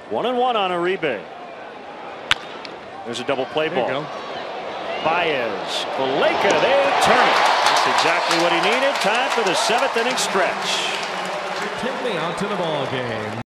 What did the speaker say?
1-1 on Uribe. There's a double play ball. Baez, Valleca, they turn it. That's exactly what he needed. Time for the 7th inning stretch. Take me out to the ball game.